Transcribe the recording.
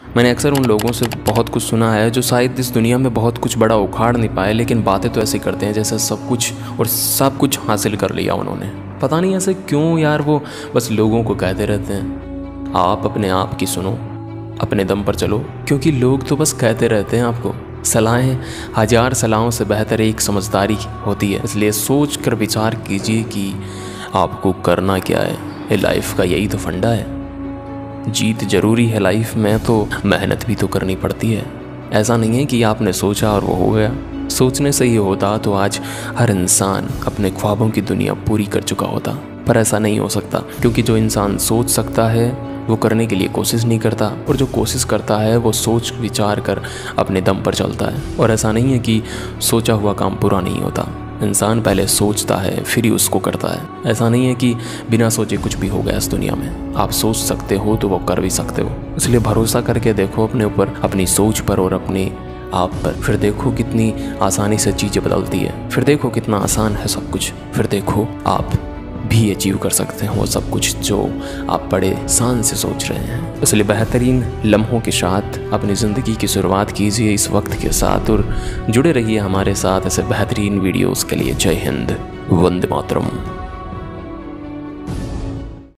मैंने अक्सर उन लोगों से बहुत कुछ सुना है जो शायद इस दुनिया में बहुत कुछ बड़ा उखाड़ नहीं पाए, लेकिन बातें तो ऐसी करते हैं जैसे सब कुछ और सब कुछ हासिल कर लिया उन्होंने। पता नहीं ऐसे क्यों यार, वो बस लोगों को कहते रहते हैं आप अपने आप की सुनो, अपने दम पर चलो, क्योंकि लोग तो बस कहते रहते हैं आपको। सलाहें हजार सलाहों से बेहतर एक समझदारी होती है, इसलिए सोच कर विचार कीजिए कि आपको करना क्या है। ये लाइफ का यही तो फंडा है। जीत जरूरी है लाइफ में, तो मेहनत भी तो करनी पड़ती है। ऐसा नहीं है कि आपने सोचा और वो हो गया। सोचने से ही होता तो आज हर इंसान अपने ख्वाबों की दुनिया पूरी कर चुका होता, पर ऐसा नहीं हो सकता, क्योंकि जो इंसान सोच सकता है वो करने के लिए कोशिश नहीं करता, और जो कोशिश करता है वो सोच विचार कर अपने दम पर चलता है। और ऐसा नहीं है कि सोचा हुआ काम पूरा नहीं होता, इंसान पहले सोचता है फिर ही उसको करता है। ऐसा नहीं है कि बिना सोचे कुछ भी हो गया इस दुनिया में। आप सोच सकते हो तो वो कर भी सकते हो, इसलिए भरोसा करके देखो अपने ऊपर, अपनी सोच पर और अपने आप पर। फिर देखो कितनी आसानी से चीज़ें बदलती है, फिर देखो कितना आसान है सब कुछ, फिर देखो आप भी अचीव कर सकते हैं वो सब कुछ जो आप बड़े शान से सोच रहे हैं। इसलिए बेहतरीन लम्हों के साथ अपनी ज़िंदगी की शुरुआत कीजिए इस वक्त के साथ, और जुड़े रहिए हमारे साथ ऐसे बेहतरीन वीडियोस के लिए। जय हिंद, वंदे मातरम।